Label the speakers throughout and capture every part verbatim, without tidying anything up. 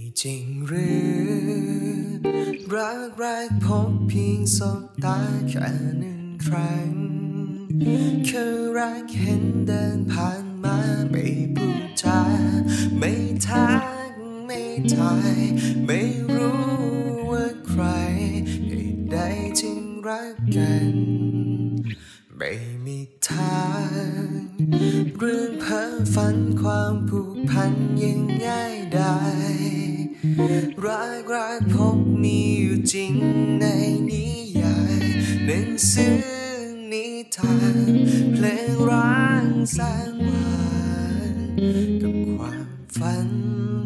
Speaker 1: จริงหรือรักแรกพบเพียงสบตาแค่หนึ่งครั้งคือรักเห็นเดินผ่านมาไม่พูดจาไม่ทักไม่ทายไม่รู้ว่าใครเหตุใดจึงรักกันไม่มีทางเรื่องเพ้อฝันความผูกพันยังง่ายได้รักรักพบมีอยู่จริงในนิยายหนังสือนิทานเพลงรักแสนหวานกับความฝัน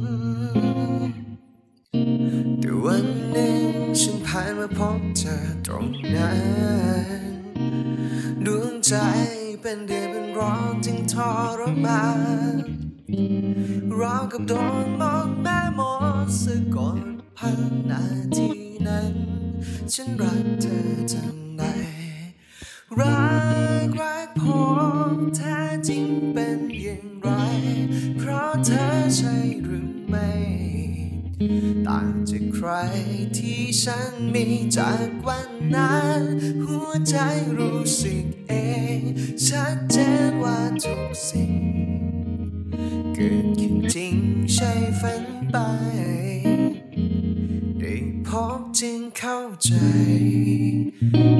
Speaker 1: แต่วันหนึ่งฉันผ่านมาพบเธอตรงนั้นดวงใจเป็นเดือดเป็นร้อนจึงทรมานราวกับโดนมองแม่หมดซะก่อนพันนาทีนั้นฉันรักเธอทันใดรักรักพบแท้จริงเป็นอย่างไรเพราะเธอใช่หรือไม่ต่างจากใครที่ฉันมีจากวันนั้นหัวใจรู้สึกเองชัดเจนว่าทุกสิ่งเกิดขึ้นจริงใช่ฝันไปได้พบจึงเข้าใจ